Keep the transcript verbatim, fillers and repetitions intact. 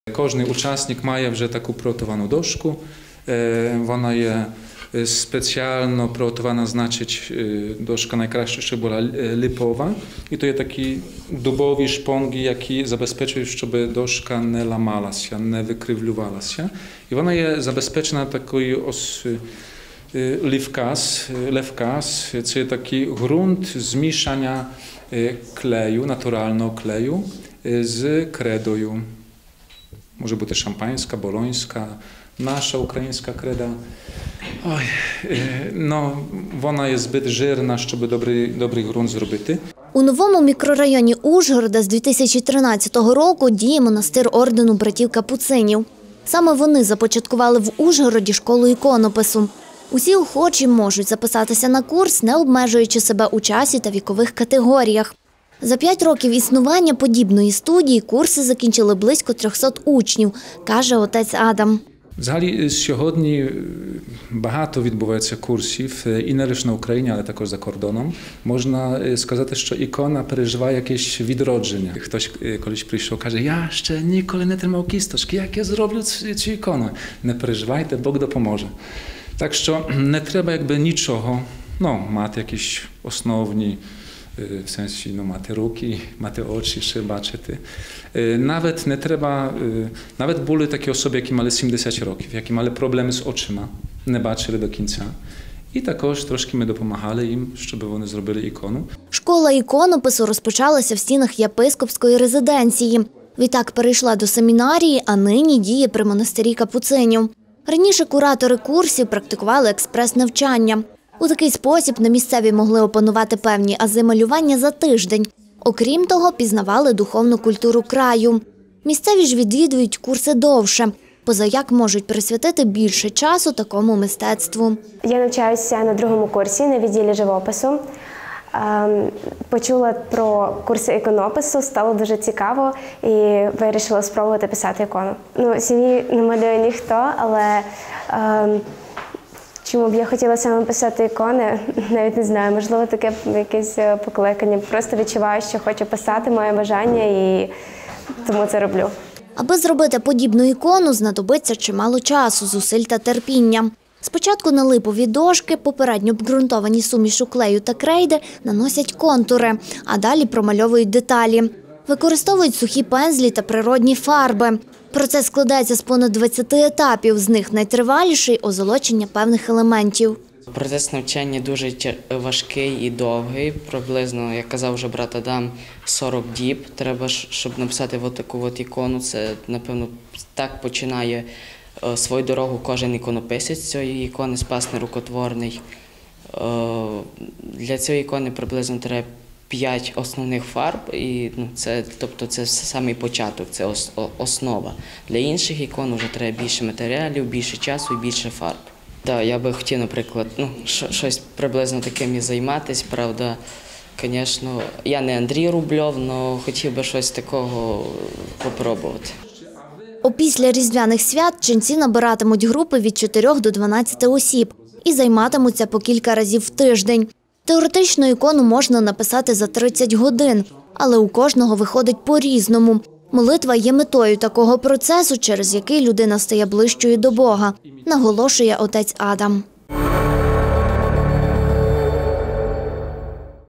Кожний учасник має вже таку приготовану дошку. Вона є спеціально приготована, значить, дошка найкраще, щоб була лиpowa. І то є такі дубові шпонги, які забезпечують, щоб дошка не ламалася, не викривлювалася. І вона є забезпечена такою ось левказ. Lewkas, це є такий ґрунт змішання kleju, naturalnego kleju z kredою. Може бути шампанська, болонська, наша українська креда. Ой, ну, вона є збит жирна, щоб добрий, добрий ґрунт зробити. У новому мікрорайоні Ужгорода з дві тисячі тринадцятого року діє монастир ордену братів Капуцинів. Саме вони започаткували в Ужгороді школу іконопису. Усі охочі можуть записатися на курс, не обмежуючи себе у часі та вікових категоріях. За п'ять років існування подібної студії курси закінчили близько трьохсот учнів, каже отець Адам. Взагалі сьогодні багато відбувається курсів, і не лише на Україні, але також за кордоном. Можна сказати, що ікона переживає якесь відродження. Хтось колись прийшов, каже, я ще ніколи не тримав кісточки, як я зроблю цю ікону? Не переживайте, Бог допоможе. Так що не треба якби нічого, ну, мати якісь основні, w sensie no, mate ruki, mate oczy, ще бачити. Nawet не треба, nawet були такі особи, які мали сімдесят років, які мали проблеми з очима, не бачили до кінця. І також трошки ми допомагали їм, щоб вони зробили ікону. Школа іконопису розпочалася в стінах єпископської резиденції. Відтак перейшла до семінарії, а нині діє при монастирі Капуцинів. Раніше куратори курсів практикували експрес-навчання. У такий спосіб на місцеві могли опанувати певні ази малювання за тиждень. Окрім того, пізнавали духовну культуру краю. Місцеві ж відвідують курси довше, позаяк можуть присвятити більше часу такому мистецтву. Я навчаюся на другому курсі на відділі живопису. Почула про курси іконопису, стало дуже цікаво і вирішила спробувати писати ікону. Ну, сім'ї не малює ніхто, але чому б я хотіла саме писати ікони, навіть не знаю, можливо, таке якесь покликання. Просто відчуваю, що хочу писати, маю бажання і тому це роблю. Аби зробити подібну ікону, знадобиться чимало часу, зусиль та терпіння. Спочатку на липові дошки, попередньо обґрунтовані сумішу клею та крейди, наносять контури, а далі промальовують деталі. Використовують сухі пензлі та природні фарби. Процес складається з понад двадцяти етапів, з них найтриваліший – озолочення певних елементів. Процес навчання дуже важкий і довгий, приблизно, як казав вже брат Адам, сорок діб. Треба, щоб написати от таку от ікону, це, напевно, так починає свою дорогу кожен іконописець цієї ікони, спасний рукотворний. Для цієї ікони приблизно треба п'ять основних фарб, і, ну, це, тобто це самий початок, це ос, основа. Для інших ікон вже треба більше матеріалів, більше часу і більше фарб. Так, я би хотів, наприклад, ну, щось приблизно таким і займатися, правда, звісно, я не Андрій Рубльов, але хотів би щось такого попробувати. Опісля різдвяних свят ченці набиратимуть групи від чотирьох до дванадцяти осіб і займатимуться по кілька разів в тиждень. Теоретично ікону можна написати за тридцять годин, але у кожного виходить по-різному. Молитва є метою такого процесу, через який людина стає ближчою до Бога, наголошує отець Адам.